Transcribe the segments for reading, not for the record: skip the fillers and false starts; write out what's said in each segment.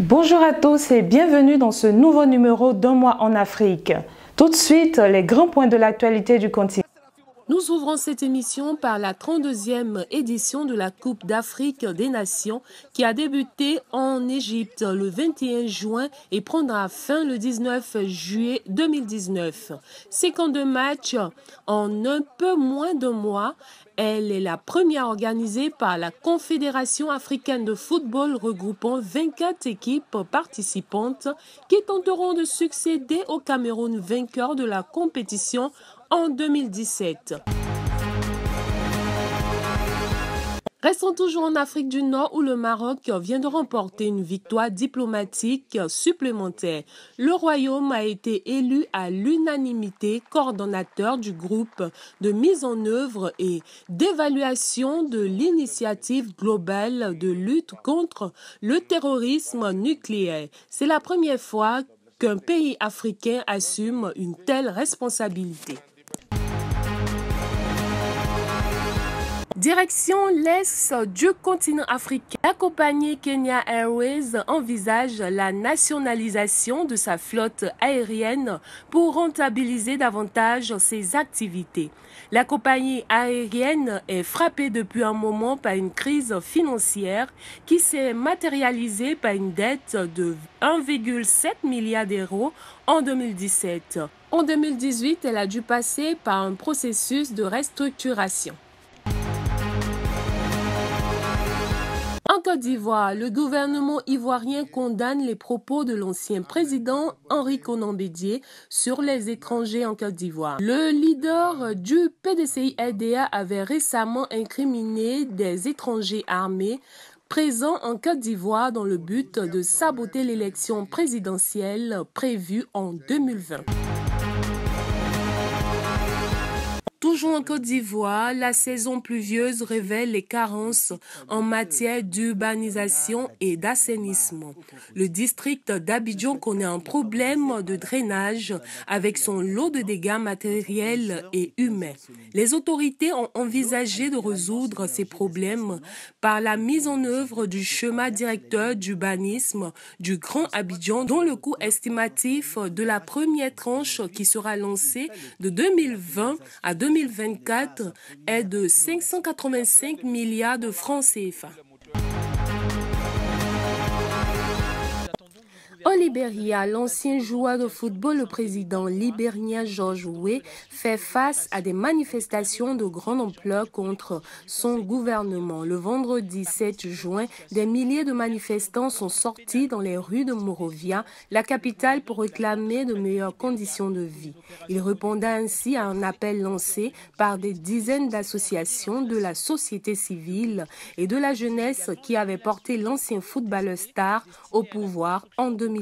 Bonjour à tous et bienvenue dans ce nouveau numéro d'Un mois en Afrique. Tout de suite, les grands points de l'actualité du continent. Nous ouvrons cette émission par la 32e édition de la Coupe d'Afrique des Nations qui a débuté en Égypte le 21 juin et prendra fin le 19 juillet 2019. 52 matchs en un peu moins d'un mois. Elle est la première organisée par la Confédération africaine de football regroupant 24 équipes participantes qui tenteront de succéder au Cameroun vainqueur de la compétition en 2017. Restons toujours en Afrique du Nord où le Maroc vient de remporter une victoire diplomatique supplémentaire. Le Royaume a été élu à l'unanimité coordonnateur du groupe de mise en œuvre et d'évaluation de l'initiative globale de lutte contre le terrorisme nucléaire. C'est la première fois qu'un pays africain assume une telle responsabilité. Direction l'est du continent africain, la compagnie Kenya Airways envisage la nationalisation de sa flotte aérienne pour rentabiliser davantage ses activités. La compagnie aérienne est frappée depuis un moment par une crise financière qui s'est matérialisée par une dette de 1,7 milliard d'euros en 2017. En 2018, elle a dû passer par un processus de restructuration. En Côte d'Ivoire, le gouvernement ivoirien condamne les propos de l'ancien président Henri Konan Bédié sur les étrangers en Côte d'Ivoire. Le leader du PDCI-RDA avait récemment incriminé des étrangers armés présents en Côte d'Ivoire dans le but de saboter l'élection présidentielle prévue en 2020. Toujours en Côte d'Ivoire, la saison pluvieuse révèle les carences en matière d'urbanisation et d'assainissement. Le district d'Abidjan connaît un problème de drainage avec son lot de dégâts matériels et humains. Les autorités ont envisagé de résoudre ces problèmes par la mise en œuvre du schéma directeur d'urbanisme du Grand Abidjan, dont le coût estimatif de la première tranche qui sera lancée de 2020 à 2024 est de 585 milliards de francs CFA. Au Libéria, l'ancien joueur de football, le président libérien George Weah, fait face à des manifestations de grande ampleur contre son gouvernement. Le vendredi 7 juin, des milliers de manifestants sont sortis dans les rues de Monrovia, la capitale, pour réclamer de meilleures conditions de vie. Il répondait ainsi à un appel lancé par des dizaines d'associations de la société civile et de la jeunesse qui avaient porté l'ancien footballeur star au pouvoir en 2018.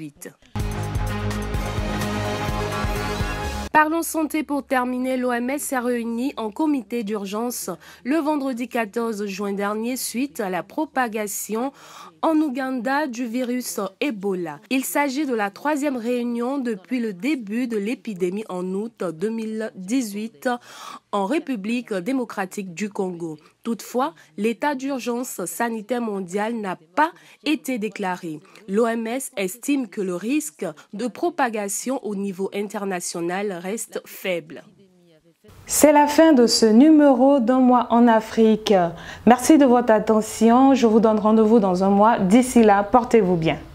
Parlons santé pour terminer. L'OMS s'est réunie en comité d'urgence le vendredi 14 juin dernier suite à la propagation en Ouganda du virus Ebola. Il s'agit de la 3e réunion depuis le début de l'épidémie en août 2018 en République démocratique du Congo. Toutefois, l'état d'urgence sanitaire mondial n'a pas été déclaré. L'OMS estime que le risque de propagation au niveau international reste faible. C'est la fin de ce numéro d'Un mois en Afrique. Merci de votre attention. Je vous donne rendez-vous dans un mois. D'ici là, portez-vous bien.